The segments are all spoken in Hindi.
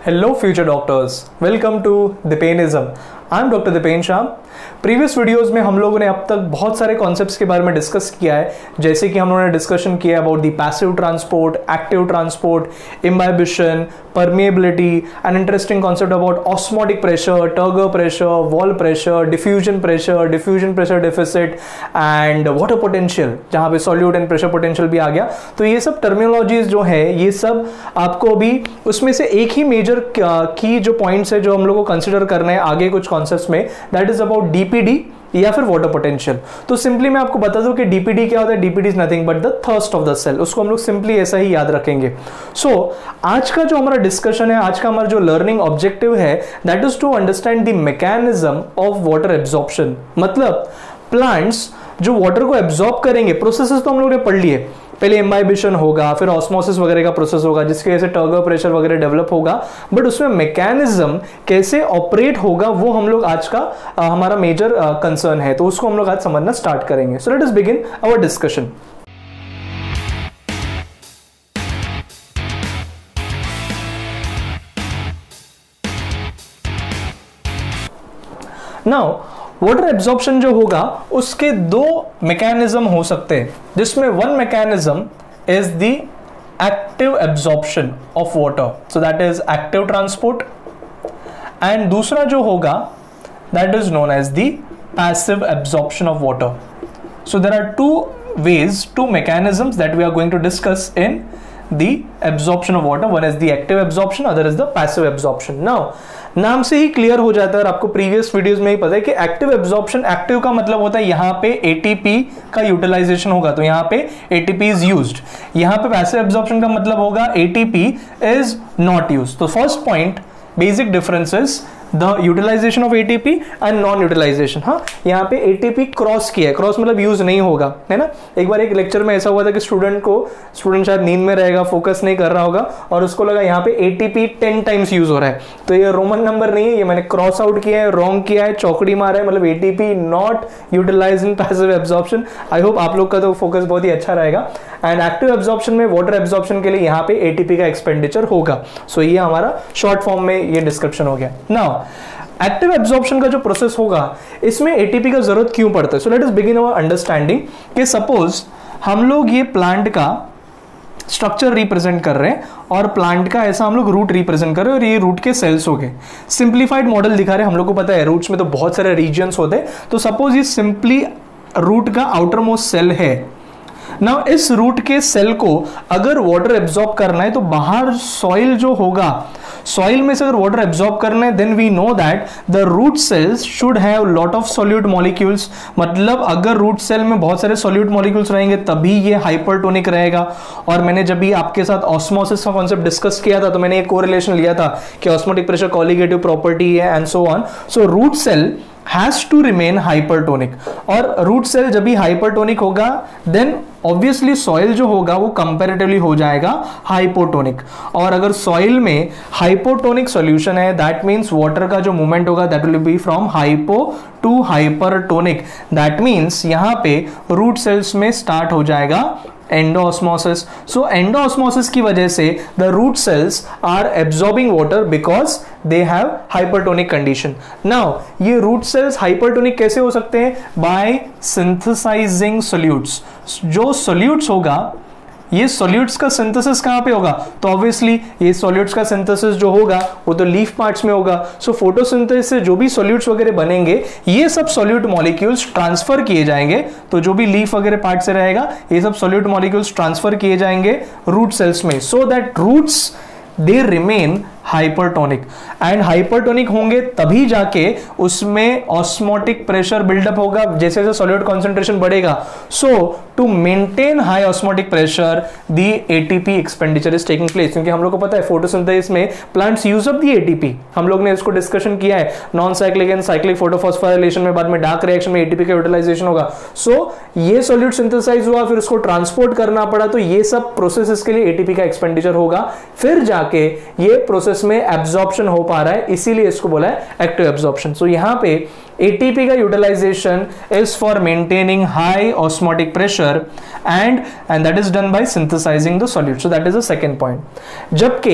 Hello future doctors, welcome to Dipenism. I am Dr. Dipen Shah. Previous videos में हम लोगों ने अब तक बहुत सारे कॉन्सेप्ट्स के बारे में डिस्कस किया है, जैसे कि हम लोगों ने डिस्कशन किया about the passive transport, active transport, imbibition, permeability, an interesting concept about osmotic pressure, turgor pressure, wall pressure, diffusion pressure deficit and water potential, जहां पे सॉल्यूट एंड प्रेशर पोटेंशियल भी आ गया। तो ये सब टर्मिनोलॉजीज जो है ये सब आपको भी उसमें से एक ही मेजर की जो पॉइंट्स है जो हम लोग को कंसिडर करना है आगे कुछ कॉन्सेप्ट्स में, दैट इज अबाउट डीपीडी या फिर वाटर पोटेंशियल। तो सिंपली मैं आपको बता दूं कि डीपीडी क्या होता है। DPD is nothing but the thirst of the cell, उसको हम लोग सिंपली ऐसा ही याद रखेंगे। सो आज का जो हमारा डिस्कशन है, आज का हमारा जो लर्निंग ऑब्जेक्टिव है, that is to understand the mechanism of water absorption. मतलब प्लांट्स जो वाटर को एब्जॉर्ब करेंगे, प्रोसेसेस तो हम लोगों ने पढ़ लिए, पहले इम्बाइबिशन होगा, फिर ऑस्मोसिस वगैरह का प्रोसेस होगा जिसकी वजह से टर्गर प्रेशर वगैरह डेवलप होगा, बट उसमें मैकेनिज्म कैसे ऑपरेट होगा वो हम लोग आज का हमारा मेजर कंसर्न है, तो उसको हम लोग आज समझना स्टार्ट करेंगे। So let us begin our discussion. Now water absorption जो होगा उसके दो मैकेनिज्म हो सकते हैं, जिसमें one mechanism is the active absorption of water, so that is active transport, and दूसरा जो होगा that is known as the passive absorption of water. So there are two mechanisms that we are going to discuss in the absorption of water. One is the active absorption, other is the passive absorption. Now नाम से ही क्लियर हो जाता है और आपको प्रीवियस वीडियोस में ही पता है कि एक्टिव एब्जॉर्प्शन, एक्टिव का मतलब होता है यहां पे एटीपी का यूटिलाइजेशन होगा, तो यहां पे एटीपी इज यूज्ड। यहां पे पैसिव एब्जॉर्प्शन का मतलब होगा एटीपी इज नॉट यूज्ड। तो first point, basic differences, the utilization of ATP and non utilization. हाँ, यहाँ पे एटीपी क्रॉस किया है, क्रॉस मतलब यूज नहीं होगा, है ना। एक बार एक लेक्चर में ऐसा हुआ था कि स्टूडेंट शायद नींद में रहेगा, फोकस नहीं कर रहा होगा और उसको लगा यहाँ पे एटीपी 10 टाइम्स यूज हो रहा है, तो ये रोमन नंबर नहीं है, ये मैंने क्रॉस आउट किया है, रॉन्ग किया है, चौकड़ी मारा है, मतलब ATP not utilise in passive absorption. I hope आप लोग का तो फोकस बहुत ही अच्छा रहेगा। एंड एक्टिव एब्जॉर्प्शन में वाटर एब्जॉर्प्शन के लिए यहाँ पे एटीपी का एक्सपेंडिचर होगा। सो ये हमारा शॉर्ट फॉर्म में ये डिस्क्रिप्शन हो गया। नाउ एक्टिव एब्जॉर्प्शन का जो प्रोसेस होगा इसमें एटीपी का जरूरत क्यों पड़ता है। So let us begin our understanding कि सपोज हम लोग ये प्लांट का स्ट्रक्चर रिप्रेजेंट कर रहे हैं और प्लांट का ऐसा हम लोग रूट रिप्रेजेंट कर रहे हैं और ये रूट के सेल्स हो गए। सिंप्लीफाइड मॉडल दिखा रहे हैं, हम लोग को पता है रूट्स में तो बहुत सारे रीजन्स होते हैं, तो सपोज ये सिंपली रूट का आउटर मोस्ट सेल है। नाउ इस रूट के सेल को अगर वाटर एब्जॉर्ब करना है तो बाहर सॉइल जो होगा, सॉइल में से अगर वाटर एब्जॉर्ब करना है, then we know that the root cells should have lot of solute molecules. मतलब अगर रूट सेल में बहुत सारे सॉल्यूट मॉलिक्यूल्स रहेंगे तभी ये हाइपरटोनिक रहेगा। और मैंने जब भी आपके साथ ऑस्मोसिस का कॉन्सेप्ट डिस्कस किया था तो मैंने एक कोरिलेशन लिया था कि ऑस्मोटिक प्रेशर कॉलिगेटिव प्रॉपर्टी है and so on. So root cell has to remain hypertonic, और रूट सेल जब भी हाइपरटोनिक होगा देन ऑब्वियसली सॉइल जो होगा वो कंपैरेटिवली हो जाएगा हाइपोटोनिक। और अगर सॉइल में हाइपोटोनिक सॉल्यूशन है दैट मींस वाटर का जो मूवमेंट होगा that will be from hypo to hypertonic. That means यहां पे रूट सेल्स में स्टार्ट हो जाएगा एंडोऑस्मोसिस। सो एंडोऑस्मोसिस की वजह से the root cells are absorbing water because they have hypertonic condition. Now ये रूट सेल्स हाइपरटोनिक कैसे हो सकते हैं? By synthesising solutes. जो सोल्यूट्स होगा, ये सॉल्यूट्स का सिंथेसिस कहां पे होगा? तो ऑब्वियसली ये सॉल्यूट्स का सिंथेसिस जो होगा वो तो लीफ पार्ट्स में होगा। सो फोटोसिंथेसिस से जो भी सॉल्यूट्स वगैरह बनेंगे ये सब सॉल्यूट मॉलिक्यूल्स ट्रांसफर किए जाएंगे, तो जो भी लीफ वगैरह पार्ट से रहेगा ये सब सॉल्यूट मॉलिक्यूल्स ट्रांसफर किए जाएंगे रूट सेल्स में, so that roots they remain hypertonic. And hypertonic होंगे तभी जाके उसमें ऑस्मोटिक प्रेशर बिल्डअप होगा जैसे जैसे सॉल्यूट कॉन्सेंट्रेशन बढ़ेगा। So to maintain high osmotic pressure the ATP expenditure is taking place, क्योंकि हम लोग को पता है फोटोसिंथेसिस में plants use up the ATP. हम लोग ने इसको डिस्कशन किया है non cyclic and cyclic photophosphorylation में, बाद में डार्क रिएक्शन में एटीपी का यूटिलाइजेशन होगा। सो ये सॉल्यूट सिंथेसाइज हुआ, फिर उसको ट्रांसपोर्ट करना पड़ा, तो ये सब प्रोसेसेस के लिए एटीपी का एक्सपेंडिचर होगा, फिर जाके ये प्रोसेस में एब्जॉर्प्शन हो पा रहा है, इसीलिए इसको बोला है एक्टिव एब्जॉर्प्शन। सो यहां पे एटीपी का utilisation is for maintaining high osmotic pressure and that is done by synthesising the solute. So that is the second point. जबकि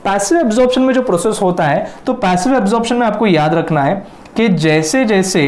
पैसिव एब्जॉर्प्शन में जो प्रोसेस होता है, तो पैसिव एब्जॉर्प्शन में आपको याद रखना है कि जैसे जैसे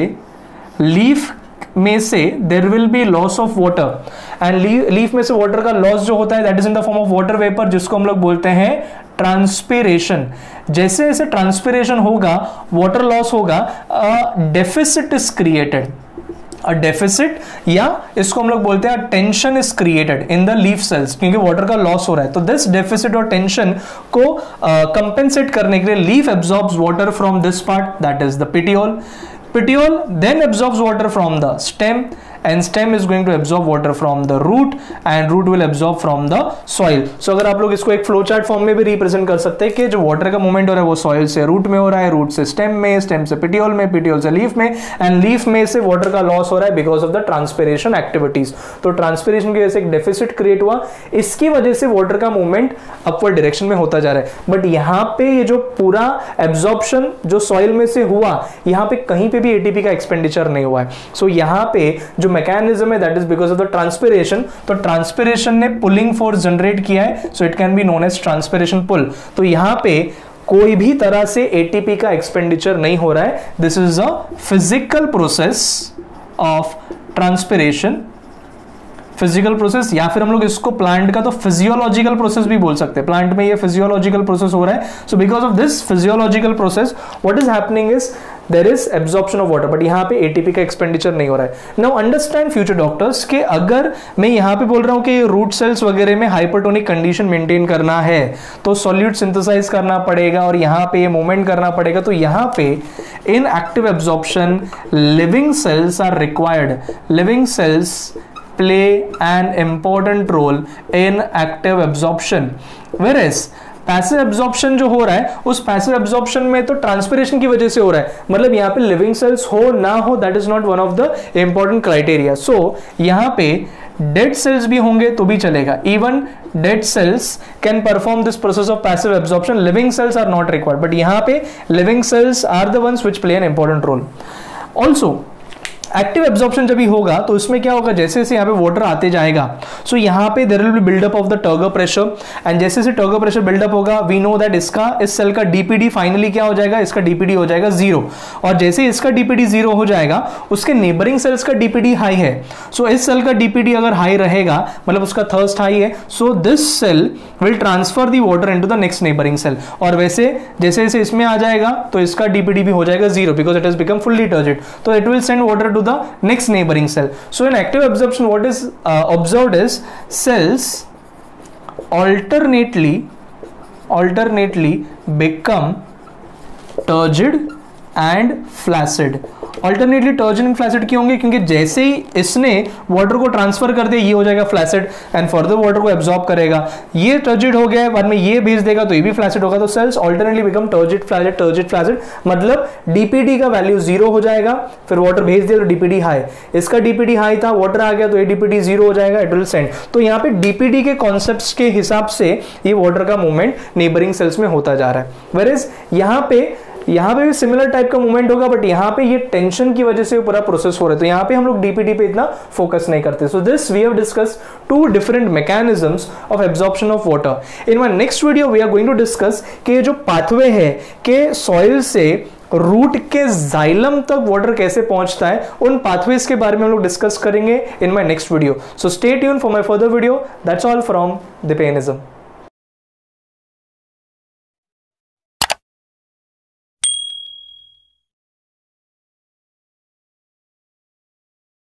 लीफ में से there will be loss of water, and leaf में से वाटर का लॉस जो होता है that is in the form of water vapour, जिसको हम लोग बोलते हैं ट्रांसपिरेशन। जैसे जैसे ट्रांसपिरेशन होगा, वाटर लॉस होगा, deficit is created, a deficit, या इसको हम लोग बोलते हैं tension is created in the leaf cells, क्योंकि वाटर का लॉस हो रहा है। तो दिस डेफिसिट और टेंशन को कंपेंसेट करने के लिए leaf absorbs water from this part, that is the petiole. Petiole then absorbs water from the stem, and stem is going to absorb water from the root, and root will absorb from the soil. So अगर आप लोग इसको एक फ्लो चार्ट फॉर्म में भी रिप्रेजेंट कर सकते हैं कि जो वाटर का मूवमेंट हो रहा है वो सॉइल से रूट में हो रहा है, रूट से स्टेम में, स्टेम से पेटियोल में, पेटियोल से लीफ में, एंड लीफ में से वाटर का लॉस हो रहा है because of the transpiration activities. तो ट्रांसपिरेशन की वजह से एक डेफिसिट क्रिएट हुआ, इसकी वजह से वाटर का मूवमेंट अपवर्ड डायरेक्शन में होता जा रहा है. बट यहाँ पे ये जो पूरा एब्जॉर्प्शन जो सॉइल में से हुआ, यहाँ पे कहीं पे भी एटीपी का एक्सपेंडिचर नहीं हुआ है. सो यहाँ पे जो मैकेनिज्म है that is because of the transpiration. तो ट्रांसपिरेशन ने पुलिंग फोर्स जनरेट किया है, so it can be known as transpiration pull. तो यहाँ पे कोई भी तरह से एटीपी का एक्सपेंडिचर नहीं हो रहा है. This is a physical process of transpiration, physical process, या फिर हम लोग इसको प्लांट का तो फिजियोलॉजिकल प्रोसेस भी बोल सकते हैं. प्लांट में ये फिजियोलॉजिकल प्रोसेस हो रहा है. So because of this physiological process what is happening is there is absorption of water, but यहाँ पे एटीपी का एक्सपेंडिचर नहीं हो रहा है. नाउ अंडरस्टैंड फ्यूचर डॉक्टर्स कि अगर मैं यहाँ पे बोल रहा हूँ कि रूट सेल्स वगैरह में हाइपरटोनिक कंडीशन मेंटेन करना है तो सॉल्यूट सिंथेसाइज करना पड़ेगा और यहाँ पे ये मूवमेंट करना पड़ेगा. तो यहाँ पे in active absorption living cells are required. Living cells play an important role in active absorption, whereas passive absorption जो हो रहा है उस पैसिव एब्जॉर्प्शन में तो ट्रांसपिरेशन की वजह से हो रहा है. मतलब यहाँ पे लिविंग सेल्स हो ना हो that is not one of the important criteria. So यहाँ पे डेड सेल्स भी होंगे तो भी चलेगा. Even dead cells can perform this process of passive absorption. Living cells are not required, but यहाँ पे living cells are the ones which play an important role. Also active absorption जब भी होगा तो इसमें क्या होगा, जैसे जैसे यहाँ पे वाटर आते जाएगा सो यहाँ पे there will be buildup of the turgor pressure, and जैसे जैसे टर्गर प्रेशर बिल्डअप होगा वी नो दैट इसका इस सेल का डीपीडी फाइनली क्या हो जाएगा, इसका डीपीडी हो जाएगा 0. और जैसे इसका डीपीडी 0 हो जाएगा उसके नेबरिंग सेल्स का डीपीडी हाई है. सो इस सेल का डीपीडी अगर हाई रहेगा मतलब उसका थर्स्ट हाई है, so this cell will transfer the water into the next neighbouring cell. और वैसे जैसे जैसे इसमें आ जाएगा तो इसका डीपीडी भी हो जाएगा 0 because it has become fully turgid. तो it will send water to the next neighboring cell. So in active absorption what is observed is cells alternately become turgid and flaccid. Alternately turgid and flaccid क्यों होंगे, क्योंकि जैसे ही इसने वाटर को ट्रांसफर कर दिया ये हो जाएगा फ्लैसिड एंड फर्दर वाटर को एब्जॉर्ब करेगा. ये टर्जिड हो गया बाद में ये भेज देगा तो ये भी फ्लैसिड होगा. तो cells alternately become turgid flaccid मतलब डीपीडी का वैल्यू 0 हो जाएगा, फिर वाटर भेज दिया तो डीपीडी हाई, इसका डीपीडी हाई था वाटर आ गया तो ये डीपीडी 0 हो जाएगा, इट विल सेंड. तो यहाँ पे डीपीडी के कॉन्सेप्ट्स के हिसाब से ये वाटर का मूवमेंट नेबरिंग सेल्स में होता जा रहा है. वेयरएज यहाँ पे भी सिमिलर टाइप का मूवमेंट होगा बट यहाँ पे ये टेंशन की वजह से पूरा प्रोसेस हो रहा है. तो यहाँ पे हम लोग डीपीडी पे इतना फोकस नहीं करते. So this we have discuss 2 different mechanisms of absorption of water. In my next video we are going to discuss कि जो पाथवे है कि सॉइल से रूट के जाइलम तक वाटर कैसे पहुंचता है, उन पाथवेज के बारे में हम लोग डिस्कस करेंगे in my next video. So stay tune for my further video. That's all from दिपेनिज्म.